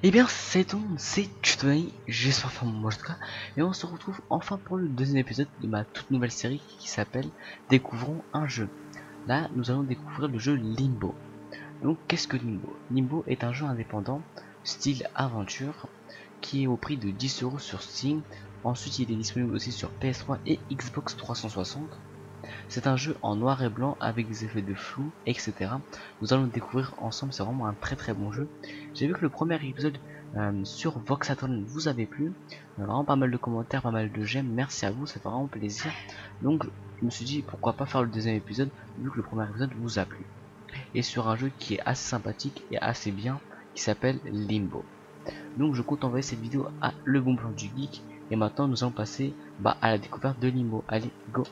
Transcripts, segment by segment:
Et bien c'est tout, c'est Tutoy, j'espère faire mon cas et on se retrouve enfin pour le deuxième épisode de ma toute nouvelle série qui s'appelle Découvrons un jeu. Là nous allons découvrir le jeu Limbo. Donc qu'est-ce que Limbo? Limbo est un jeu indépendant, style aventure, qui est au prix de 10 € sur Steam. Ensuite il est disponible aussi sur PS3 et Xbox 360. C'est un jeu en noir et blanc avec des effets de flou, etc. Nous allons le découvrir ensemble, c'est vraiment un très bon jeu. J'ai vu que le premier épisode sur Voxaton vous avait plu. Vraiment pas mal de commentaires, pas mal de j'aime, merci à vous, ça fait vraiment plaisir. Donc je me suis dit pourquoi pas faire le deuxième épisode vu que le premier épisode vous a plu. Et sur un jeu qui est assez sympathique et assez bien, qui s'appelle Limbo. Donc je compte envoyer cette vidéo à Le Bon Plan du Geek. Et maintenant nous allons passer à la découverte de Limbo. Allez, go!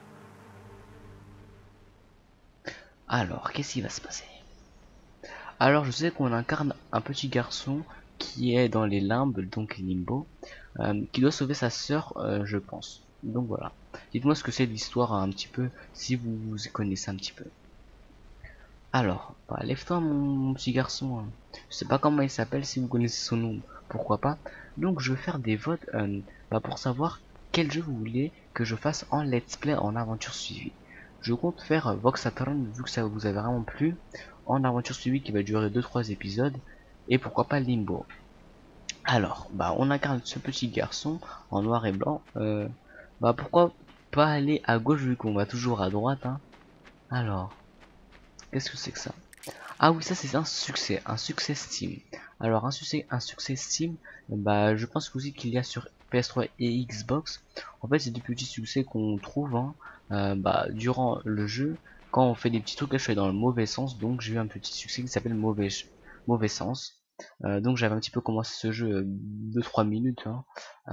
Alors, qu'est-ce qui va se passer? Alors, je sais qu'on incarne un petit garçon qui est dans les limbes, donc Limbo, qui doit sauver sa sœur, je pense. Donc voilà. Dites-moi ce que c'est l'histoire un petit peu, si vous connaissez un petit peu. Alors, lève-toi mon petit garçon. Je sais pas comment il s'appelle, si vous connaissez son nom, pourquoi pas. Donc je vais faire des votes pour savoir quel jeu vous voulez que je fasse en let's play en aventure suivie. Je compte faire Voxatron vu que ça vous a vraiment plu, en aventure suivie qui va durer 2-3 épisodes, et pourquoi pas Limbo. Alors, on incarne ce petit garçon en noir et blanc. Pourquoi pas aller à gauche vu qu'on va toujours à droite, hein. Alors, qu'est-ce que c'est que ça? Ah oui, ça c'est un succès Steam. Alors un succès Steam, je pense aussi qu'il y a sur PS3 et Xbox. En fait, c'est des petits succès qu'on trouve durant le jeu quand on fait des petits trucs. Là, je suis dans le mauvais sens, donc j'ai eu un petit succès qui s'appelle mauvais sens. Donc j'avais un petit peu commencé ce jeu 2-3 minutes, hein.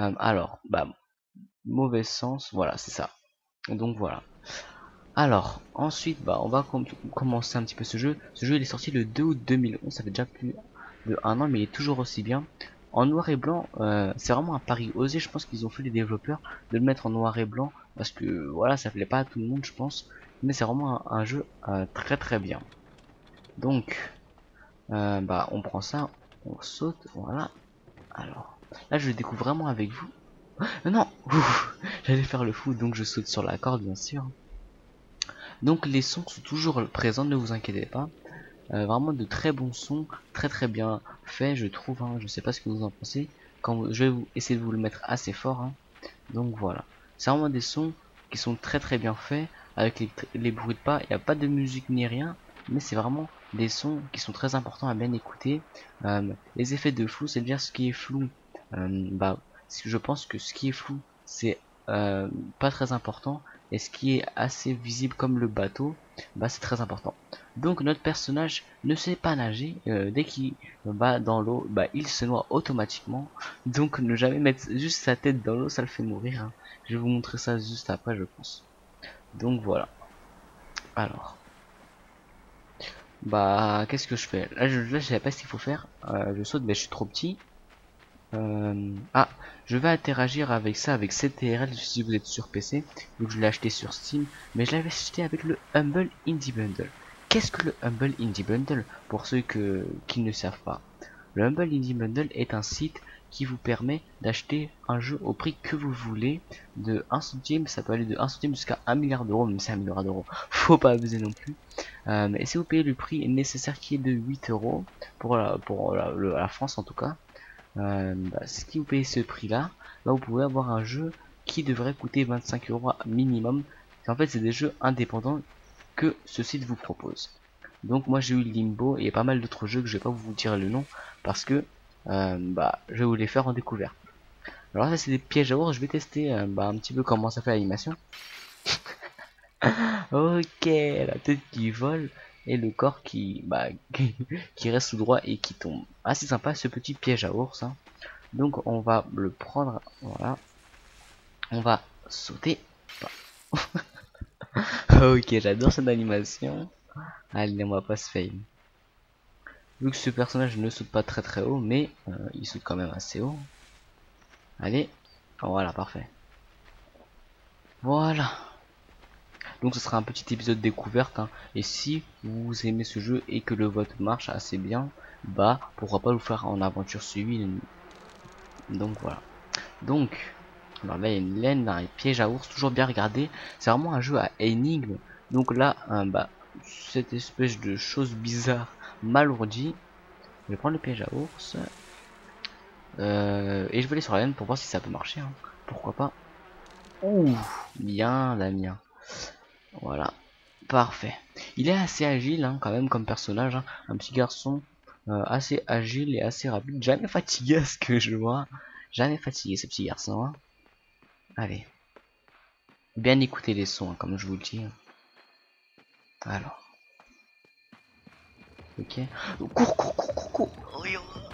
Mauvais sens, voilà, c'est ça. Donc voilà. Alors, ensuite, on va commencer un petit peu ce jeu. Ce jeu, il est sorti le 2 août 2011, ça fait déjà plus de 1 an, mais il est toujours aussi bien. En noir et blanc, c'est vraiment un pari osé, je pense qu'ils ont fait les développeurs de le mettre en noir et blanc, parce que voilà, ça plaît pas à tout le monde, je pense. Mais c'est vraiment un jeu très bien. Donc, on prend ça, on saute, voilà. Alors, là, je le découvre vraiment avec vous. Non, j'allais faire le fou, donc je saute sur la corde, bien sûr. Donc les sons sont toujours présents, ne vous inquiétez pas. Vraiment de très bons sons, très bien faits, je trouve, hein. Je sais pas ce que vous en pensez. Je vais essayer de vous le mettre assez fort, hein. Donc voilà. C'est vraiment des sons qui sont très bien faits. Avec les bruits de pas, il n'y a pas de musique ni rien. Mais c'est vraiment des sons qui sont très importants à bien écouter. Les effets de flou, c'est-à-dire ce qui est flou. Je pense que ce qui est flou, c'est pas très important. Et ce qui est assez visible comme le bateau, c'est très important. Donc notre personnage ne sait pas nager. Dès qu'il va dans l'eau, il se noie automatiquement. Donc ne jamais mettre juste sa tête dans l'eau, ça le fait mourir, hein. Je vais vous montrer ça juste après, je pense. Donc voilà. Alors, qu'est-ce que je fais? Là je sais pas ce qu'il faut faire. Je saute, mais je suis trop petit. Je vais interagir avec ça, avec CTRL si vous êtes sur PC. Donc je l'ai acheté sur Steam, mais je l'avais acheté avec le Humble Indie Bundle. Qu'est-ce que le Humble Indie Bundle pour ceux qui ne savent pas? Le Humble Indie Bundle est un site qui vous permet d'acheter un jeu au prix que vous voulez, de 1 centime, ça peut aller de 1 centime jusqu'à 1 milliard d'euros, même si 1 milliard d'euros, faut pas abuser non plus. Et si vous payez le prix nécessaire qui est de 8 € pour la France en tout cas, si vous payez ce prix là, vous pouvez avoir un jeu qui devrait coûter 25 € minimum. En fait, c'est des jeux indépendants que ce site vous propose. Donc moi j'ai eu Limbo et pas mal d'autres jeux que je vais pas vous dire le nom parce que je vais vous les faire en découverte. Alors ça c'est des pièges à ours, je vais tester un petit peu comment ça fait l'animation. Ok, la tête qui vole et le corps qui reste tout droit et qui tombe. Assez sympa ce petit piège à ours, hein. Donc on va le prendre, voilà. On va sauter. Ok, j'adore cette animation. Allez, on va pas se fail. Vu que ce personnage ne saute pas très haut, mais il saute quand même assez haut. Allez, voilà, parfait. Voilà. Donc ce sera un petit épisode découverte, hein. Et si vous aimez ce jeu et que le vote marche assez bien, bah pourquoi pas vous faire en aventure suivie. Donc voilà. Donc alors là il y a une laine, un piège à ours, toujours bien regardé. C'est vraiment un jeu à énigme. Donc là bah cette espèce de chose bizarre m'alourdit. Je vais prendre le piège à ours. Et je vais aller sur la laine pour voir si ça peut marcher, hein. Pourquoi pas. Ouh, bien Damien. Voilà, parfait. Il est assez agile, hein, quand même comme personnage, hein. Un petit garçon assez agile et assez rapide. Jamais fatigué à ce que je vois. Jamais fatigué ce petit garçon, hein. Allez. Bien écouter les sons, hein, comme je vous le dis. Alors. Ok. Cours, cours, cours, cours, cours.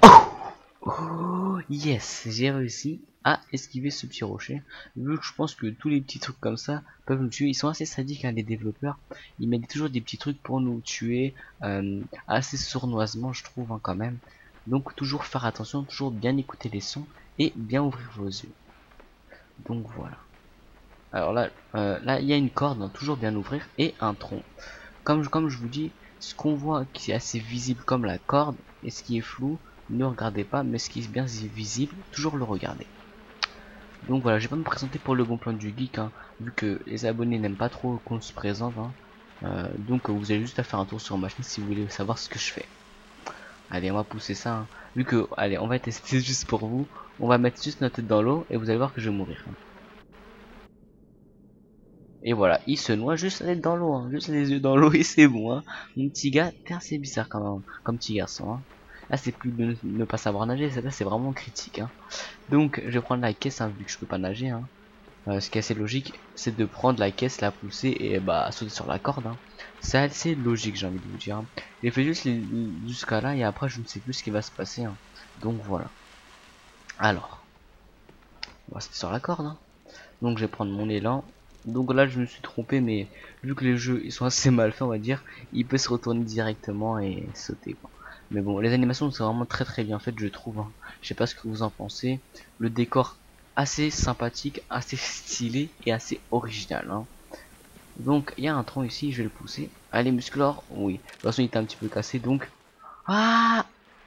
Oh, yes, j'ai réussi à esquiver ce petit rocher. Vu que je pense que tous les petits trucs comme ça peuvent nous tuer. Ils sont assez sadiques, hein, les développeurs. Ils mettent toujours des petits trucs pour nous tuer. Assez sournoisement, je trouve, hein, quand même. Donc toujours faire attention, toujours bien écouter les sons et bien ouvrir vos yeux. Donc voilà. Alors là, là il y a une corde, hein, toujours bien ouvrir, et un tronc. Comme je vous dis, ce qu'on voit qui est assez visible comme la corde et ce qui est flou, ne regardez pas, mais ce qui est bien visible, toujours le regarder. Donc voilà, je vais pas me présenter pour le bon plan du geek, hein, vu que les abonnés n'aiment pas trop qu'on se présente, hein. Donc vous avez juste à faire un tour sur ma chaîne si vous voulez savoir ce que je fais. Allez, on va pousser ça, hein. Vu que, allez, on va tester juste pour vous. On va mettre juste notre tête dans l'eau et vous allez voir que je vais mourir, hein. Et voilà, il se noie juste la tête dans l'eau, hein, juste les yeux dans l'eau et c'est bon, hein. Mon petit gars, t'es assez bizarre quand même, comme petit garçon, hein. Là c'est plus de ne pas savoir nager, là c'est vraiment critique, hein. Donc je vais prendre la caisse, hein, vu que je peux pas nager, hein. Ce qui est assez logique, c'est de prendre la caisse, la pousser et bah sauter sur la corde, hein. C'est assez logique, j'ai envie de vous dire, hein. J'ai fait juste jusqu'à là et après je ne sais plus ce qui va se passer, hein. Donc voilà. Alors, on va sauter sur la corde, hein. Donc je vais prendre mon élan. Donc là je me suis trompé, mais vu que les jeux ils sont assez mal faits, on va dire, il peut se retourner directement et sauter, quoi. Mais bon, les animations sont vraiment très bien faites, je trouve, hein. Je sais pas ce que vous en pensez. Le décor assez sympathique, assez stylé et assez original, hein. Donc il y a un tronc ici, je vais le pousser. Allez Musclor, oui. De toute façon il était un petit peu cassé, donc ah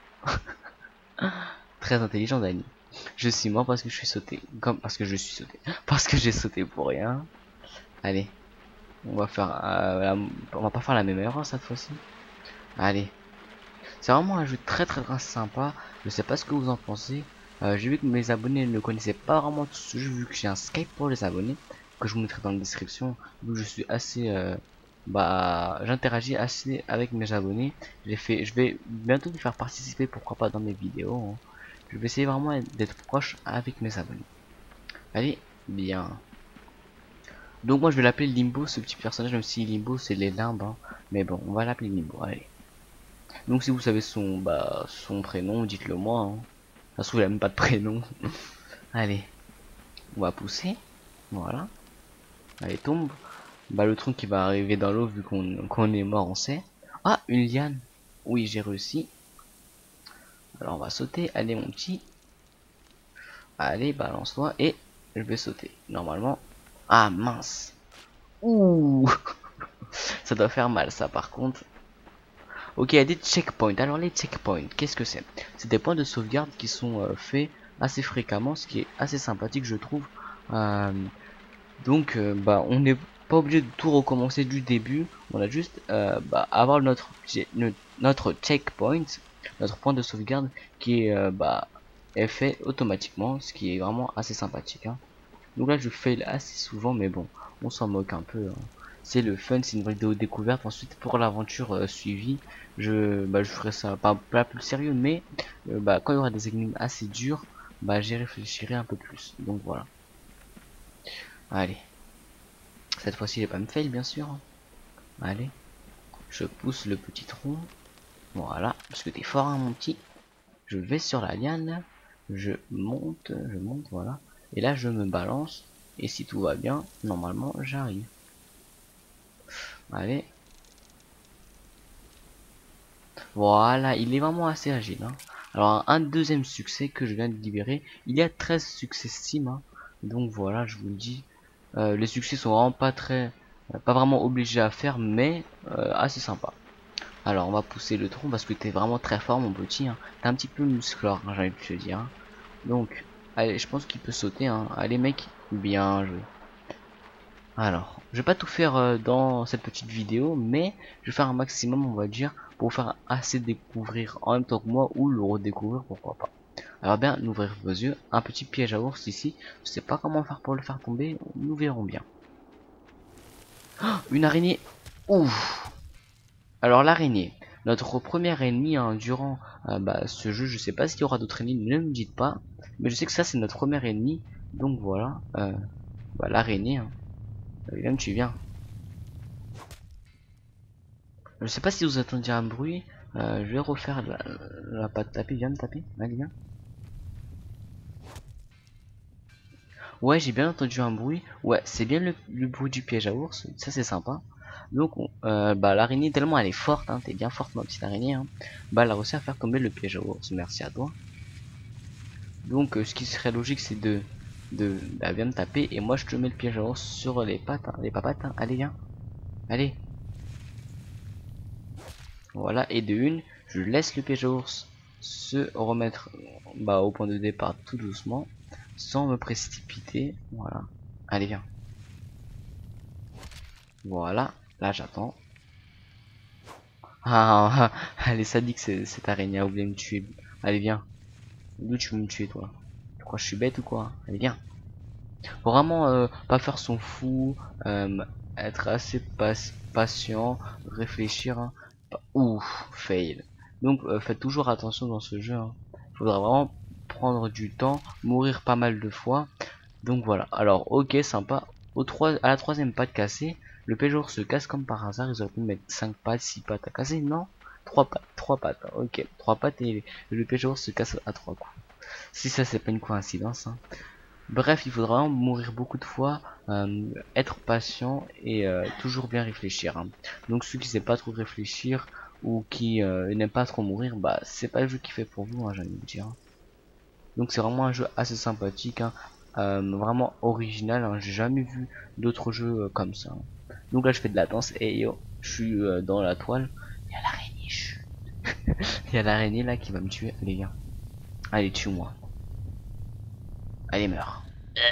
très intelligent Dani. Je suis mort parce que je suis sauté, comme parce que je suis sauté, parce que j'ai sauté pour rien. Allez. On va faire, on va pas faire la même erreur cette fois-ci. Allez, c'est vraiment un jeu très sympa. Je sais pas ce que vous en pensez. J'ai vu que mes abonnés ne connaissaient pas vraiment tout ce jeu, vu que j'ai un Skype pour les abonnés que je vous mettrai dans la description. Vu que je suis assez, j'interagis assez avec mes abonnés. Je vais bientôt les faire participer, pourquoi pas dans mes vidéos, hein. Je vais essayer vraiment d'être proche avec mes abonnés. Allez, bien. Donc moi je vais l'appeler Limbo, ce petit personnage, même si Limbo c'est les limbes, hein. Mais bon, on va l'appeler Limbo, allez. Donc si vous savez son prénom, dites-le moi, hein. Ça se trouve il a même pas de prénom. Allez, on va pousser, voilà. Allez, tombe. Bah le tronc qui va arriver dans l'eau vu qu'on est mort, on sait. Ah, une liane. Oui, j'ai réussi. Alors on va sauter, allez mon petit. Allez, balance-toi et je vais sauter. Normalement. Ah mince. Ouh. Ça doit faire mal ça par contre. Ok, il y a des checkpoints. Alors les checkpoints, qu'est-ce que c'est? C'est des points de sauvegarde qui sont faits assez fréquemment, ce qui est assez sympathique je trouve. Donc bah on n'est pas obligé de tout recommencer du début. On a juste avoir notre checkpoint, notre point de sauvegarde qui est est fait automatiquement, ce qui est vraiment assez sympathique, hein. Donc là je fail assez souvent, mais bon, on s'en moque un peu, hein. C'est le fun, c'est une vidéo découverte. Ensuite pour l'aventure suivie, je ferai ça pas plus sérieux, mais quand il y aura des énigmes assez dures, j'y réfléchirai un peu plus. Donc voilà. Allez, cette fois-ci j'ai pas me fail bien sûr, hein. Allez, je pousse le petit tronc. Voilà, parce que t'es fort, hein, mon petit. Je vais sur la liane, je monte, voilà. Et là je me balance. Et si tout va bien, normalement j'arrive. Allez. Voilà, il est vraiment assez agile, hein. Alors un deuxième succès que je viens de libérer. Il y a 13 succès Steam, hein. Donc voilà, je vous le dis. Les succès sont vraiment pas très Pas vraiment obligé à faire, mais assez sympa. Alors on va pousser le tronc parce que t'es vraiment très fort mon petit, hein. T'es un petit peu musclore, hein, j'ai envie de te dire, hein. Donc, allez, je pense qu'il peut sauter, hein. Allez mec, bien joué. Alors, je vais pas tout faire dans cette petite vidéo, mais je vais faire un maximum, on va dire, pour vous faire assez découvrir en même temps que moi, ou le redécouvrir, pourquoi pas. Alors bien, ouvrir vos yeux, un petit piège à ours ici, je sais pas comment faire pour le faire tomber, nous verrons bien. Oh, une araignée. Ouf. Alors l'araignée, notre premier ennemi, hein, durant ce jeu, je sais pas s'il y aura d'autres ennemis, ne me dites pas, mais je sais que ça c'est notre premier ennemi, donc voilà, l'araignée, hein. Même tu viens. Je sais pas si vous attendiez un bruit. Je vais refaire la patte taper. Viens me taper. Allez, viens. Ouais, j'ai bien entendu un bruit. Ouais, c'est bien le bruit du piège à ours. Ça, c'est sympa. Donc, l'araignée, tellement elle est forte, hein, t'es bien forte, ma petite araignée. Hein, elle a réussi à faire tomber le piège à ours. Merci à toi. Donc, ce qui serait logique, c'est viens me taper. Et moi, je te mets le piège à ours sur les pattes, hein, les papates. Hein. Allez, viens. Allez. Voilà, et de une, je laisse le piège à ours se remettre au point de départ tout doucement, sans me précipiter. Voilà. Allez, viens. Voilà, là j'attends. Elle est sadique cette araignée, a oublié de me tuer. Allez, viens. D'où tu veux me tuer, toi? Tu crois que je suis bête ou quoi? Allez, viens. Faut vraiment pas faire son fou, être assez patient, réfléchir. Hein. Ouf, fail. Donc faites toujours attention dans ce jeu. Hein. Faudra vraiment prendre du temps, mourir pas mal de fois. Donc voilà. Alors ok, sympa. À la troisième patte cassée, le péjour se casse comme par hasard. Ils auraient pu mettre 5 pattes, 6 pattes à casser. Non, 3 pattes, 3 pattes. Ok, 3 pattes et le péjour se casse à 3 coups. Si ça c'est pas une coïncidence. Hein. Bref, il faudra vraiment mourir beaucoup de fois, être patient et toujours bien réfléchir. Hein. Donc ceux qui ne savent pas trop réfléchir ou qui n'aiment pas trop mourir, c'est pas le jeu qui fait pour vous, hein, j'ai envie de dire. Donc c'est vraiment un jeu assez sympathique, hein, vraiment original. Hein. J'ai jamais vu d'autres jeux comme ça. Hein. Donc là je fais de la danse et yo, je suis dans la toile. Il y a l'araignée, chut. Il y a l'araignée là qui va me tuer. Allez viens, allez tue-moi. Allez meurs.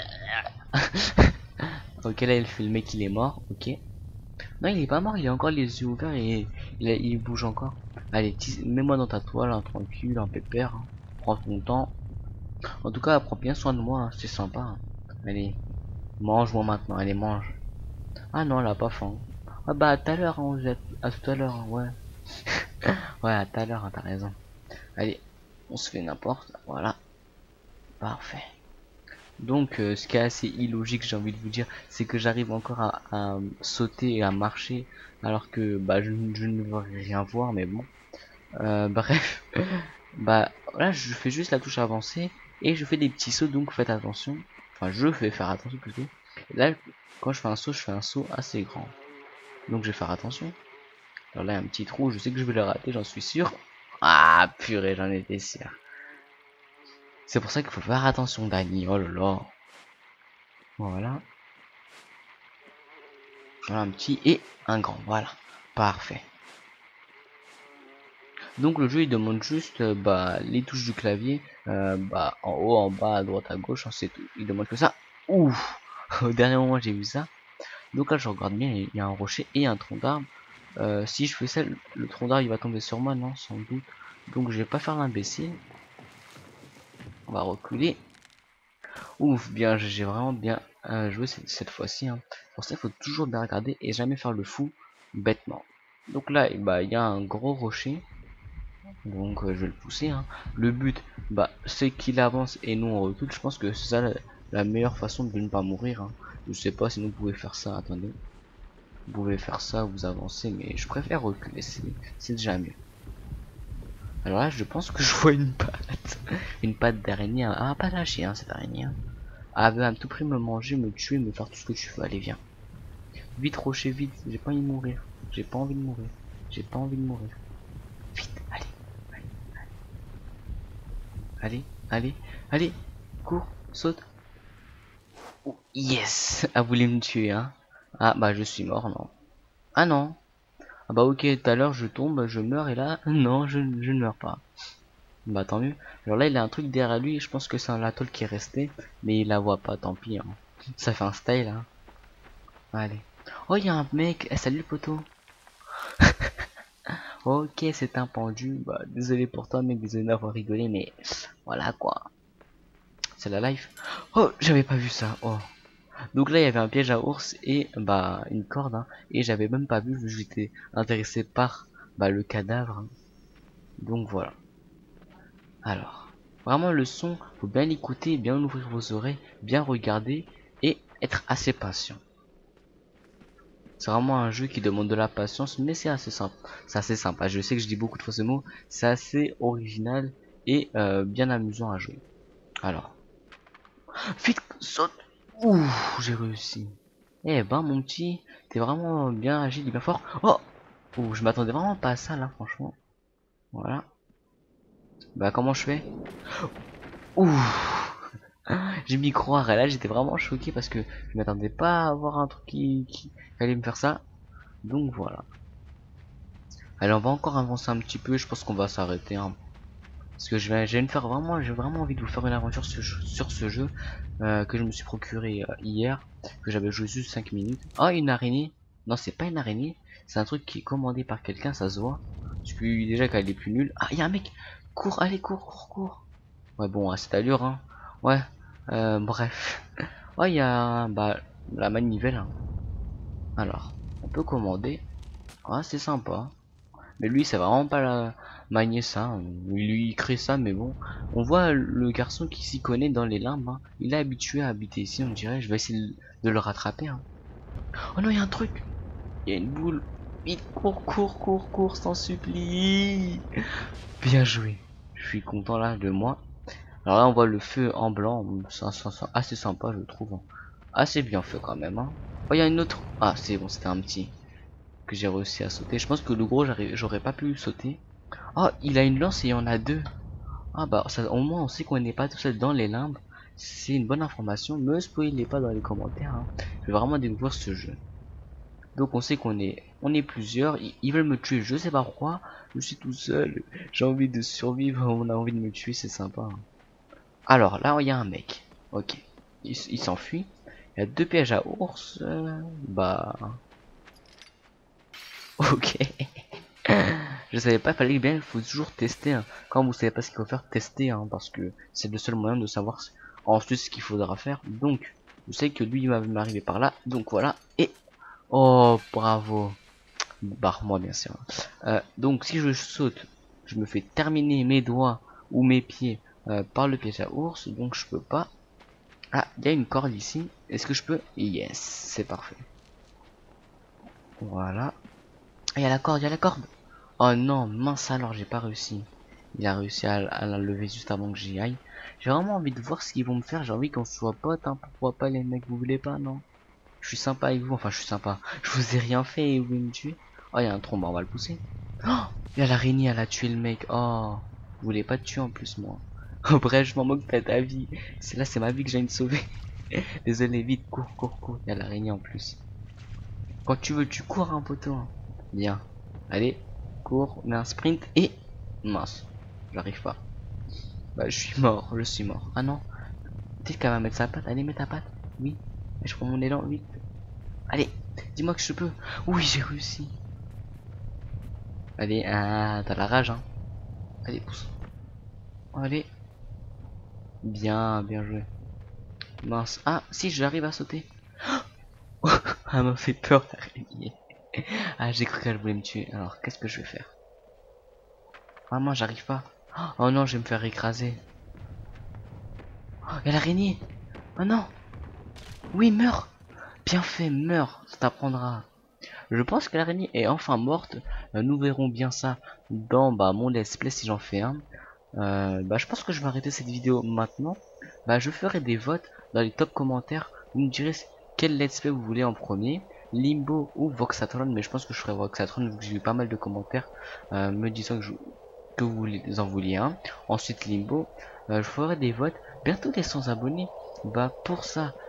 Ok, là il fait le mec, il est mort. Ok. Non, il est pas mort, il a encore les yeux ouverts et il bouge encore. Allez, mets-moi dans ta toile, hein, tranquille, un pépère. Hein. Prends ton temps. En tout cas, prends bien soin de moi, hein, c'est sympa. Hein. Allez, mange-moi maintenant, allez, mange. Ah non, elle a pas faim. Ah bah, à tout à l'heure, hein, à tout à l'heure, hein, ouais. Ouais, à tout à l'heure, hein, t'as raison. Allez, on se fait n'importe, voilà. Parfait. Donc ce qui est assez illogique, j'ai envie de vous dire, c'est que j'arrive encore à sauter et à marcher alors que je ne veux rien voir, mais bon. Bref, là je fais juste la touche avancée et je fais des petits sauts, donc faites attention. Enfin, je vais faire attention plutôt. Et là, quand je fais un saut assez grand. Donc je vais faire attention. Alors là, il y a un petit trou, je sais que je vais le rater, j'en suis sûr. Ah purée, j'en étais sûr. C'est pour ça qu'il faut faire attention, Dani. Oh là là. Voilà. Voilà un petit et un grand, voilà, parfait. Donc le jeu il demande juste les touches du clavier, en haut, en bas, à droite, à gauche, hein, c'est tout. Il demande que ça. Ouf, au dernier moment j'ai vu ça. Donc là je regarde bien, il y a un rocher et un tronc d'arbre. Si je fais ça, le tronc d'arbre il va tomber sur moi, non, sans doute. Donc je vais pas faire l'imbécile. On va reculer. Ouf, bien, j'ai vraiment bien joué cette fois-ci. Hein. Pour ça, il faut toujours bien regarder et jamais faire le fou bêtement. Donc là, il y a un gros rocher. Donc je vais le pousser. Hein. Le but, c'est qu'il avance et nous on recule. Je pense que c'est ça la meilleure façon de ne pas mourir. Hein. Je sais pas si vous pouvez faire ça. Attendez. Vous pouvez faire ça, vous avancez, mais je préfère reculer. C'est déjà mieux. Alors là, je pense que je vois une patte. Une patte d'araignée. Ah, pas lâcher, hein, cette araignée. Hein. Ah, veut à tout prix me manger, me tuer, me faire tout ce que tu veux. Allez, viens. Vite, rocher, vite. J'ai pas envie de mourir. J'ai pas envie de mourir. J'ai pas envie de mourir. Vite, allez. Allez, allez, allez. Cours, saute. Oh, yes. Elle voulait me tuer, hein. Ah bah je suis mort, non. Ah non. Ah bah ok, tout à l'heure je tombe, je meurs et là, non, je ne meurs pas. Bah tant mieux. Alors là il a un truc derrière lui, je pense que c'est un atoll qui est resté, mais il la voit pas, tant pis. Hein. Ça fait un style, hein. Allez. Oh il y a un mec, eh, salut le poteau. Ok c'est un pendu, bah désolé pour toi mec, désolé d'avoir rigolé, mais voilà quoi. C'est la life. Oh j'avais pas vu ça, oh. Donc là il y avait un piège à ours et bah une corde, hein, et j'avais même pas vu que j'étais intéressé par bah, le cadavre. Hein. Donc voilà. Alors, vraiment le son, faut bien l'écouter, bien ouvrir vos oreilles, bien regarder et être assez patient. C'est vraiment un jeu qui demande de la patience, mais c'est assez simple. C'est assez sympa. Je sais que je dis beaucoup de fois ce mot. C'est assez original et bien amusant à jouer. Alors, vite, saute. Ouh, j'ai réussi. Eh ben mon petit, t'es vraiment bien agile et bien fort. Oh, ouh, je m'attendais vraiment pas à ça là, franchement. Voilà. Bah comment je fais? Ouh. J'ai mis croire et là j'étais vraiment choqué parce que je m'attendais pas à avoir un truc qui allait me faire ça. Donc voilà. Allez, on va encore avancer un petit peu, je pense qu'on va s'arrêter. Hein. Parce que je vais me faire vraiment, j'ai vraiment envie de vous faire une aventure sur ce jeu que je me suis procuré hier, que j'avais joué juste 5 minutes. Oh, une araignée. Non, c'est pas une araignée, c'est un truc qui est commandé par quelqu'un, ça se voit. Parce que déjà qu'elle est plus nulle. Ah, il y a un mec. Cours, allez, cours, cours, cours. Ouais, bon, à cette allure, hein. Ouais, bref. Ouais, il y a bah, la manivelle. Hein. Alors, on peut commander. Ah, c'est sympa. Mais lui, c'est vraiment pas la manier ça. Hein. Lui, il crée ça, mais bon. On voit le garçon qui s'y connaît dans les limbes. Hein. Il est habitué à habiter ici, on dirait. Je vais essayer de le rattraper. Hein. Oh non, il y a un truc. Il y a une boule. Vite, cours, cours, cours, cours, s'en supplie. Bien joué. Je suis content là de moi. Alors là, on voit le feu en blanc. C'est assez sympa, je trouve. Hein. Assez bien fait quand même. Hein. Oh, il y a une autre. Ah, c'est bon, c'était un petit que j'ai réussi à sauter. Je pense que le gros, j'aurais pas pu sauter. Oh, il a une lance et il y en a deux. Ah bah, ça, au moins on sait qu'on n'est pas tout seul dans les limbes. C'est une bonne information. Me spoilez pas dans les commentaires. Hein. Je vais vraiment découvrir ce jeu. Donc on sait on est plusieurs. Ils veulent me tuer. Je sais pas pourquoi. Je suis tout seul. J'ai envie de survivre. On a envie de me tuer. C'est sympa. Hein. Alors là, il y a un mec. Ok. Il s'enfuit. Il y a deux pièges à ours. Bah. Ok. Je savais pas, fallait bien, il faut toujours tester. Hein. Quand vous savez pas ce qu'il faut faire, tester, hein, parce que c'est le seul moyen de savoir ensuite ce qu'il faudra faire. Donc, je sais que lui il va m'arriver par là, donc voilà. Et oh bravo, barre-moi bien sûr. Donc si je saute, je me fais terminer mes doigts ou mes pieds par le piège à ours, donc je peux pas. Ah, il y a une corde ici. Est-ce que je peux? Yes, c'est parfait. Voilà. Il y a la corde, il y a la corde. Oh non, mince alors, j'ai pas réussi. Il a réussi à la lever juste avant que j'y aille. J'ai vraiment envie de voir ce qu'ils vont me faire. J'ai envie qu'on soit potes, hein. Pourquoi pas les mecs, vous voulez pas, non? Je suis sympa avec vous, enfin je suis sympa. Je vous ai rien fait et vous voulez me tuer. Oh, il y a un trompe, on va le pousser. Oh, il y a l'araignée, elle a tué le mec. Oh, vous voulez pas te tuer en plus, moi. Oh, bref, je m'en moque de ta vie. C'est ma vie que j'ai de sauver. Désolé, vite, cours, cours, cours. Il y a l'araignée en plus. Quand tu veux, tu cours, un poteau. Hein. Bien. Allez, cours, on met un sprint et... Mince, j'arrive pas. Bah, je suis mort, je suis mort. Ah non, peut-être qu'elle va mettre sa patte. Allez, mets ta patte. Oui, je prends mon élan, vite. Allez, dis-moi que je peux. Oui, j'ai réussi. Allez, ah, t'as la rage, hein. Allez, pousse. Allez. Bien, bien joué. Mince. Ah, si, j'arrive à sauter. Elle m'a fait peur, l'araignée. Ah, j'ai cru qu'elle voulait me tuer. Alors, qu'est-ce que je vais faire? Vraiment, j'arrive pas. Oh non, je vais me faire écraser. Oh, y'a l'araignée. Oh non. Oui, meurs. Bien fait, meurs. Ça t'apprendra. Je pense que l'araignée est enfin morte. Nous verrons bien ça dans bah, mon let's play si j'en fais un. Bah, je pense que je vais arrêter cette vidéo maintenant. Bah, je ferai des votes dans les top commentaires. Vous me direz quel let's play vous voulez en premier. Limbo ou Voxatron. Mais je pense que je ferai Voxatron vu que j'ai eu pas mal de commentaires me disant que vous en vouliez un. Ensuite Limbo. Je ferai des votes. Bientôt les 100 abonnés. Bah pour ça,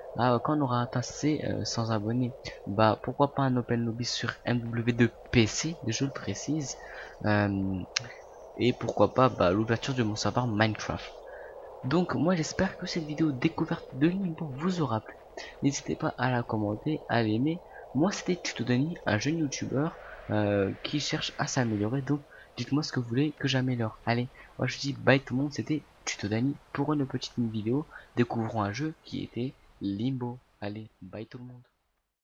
quand on aura atteint ces 100 abonnés, bah pourquoi pas un open lobby sur MW2 PC, je le précise. Euh, et pourquoi pas bah, l'ouverture de mon serveur Minecraft. Donc moi j'espère que cette vidéo découverte de Limbo vous aura plu. N'hésitez pas à la commenter, à l'aimer. Moi c'était Tutodani, un jeune youtubeur qui cherche à s'améliorer. Donc dites-moi ce que vous voulez que j'améliore. Allez, moi je dis bye tout le monde, c'était Tutodani pour une petite vidéo découvrant un jeu qui était Limbo. Allez, bye tout le monde.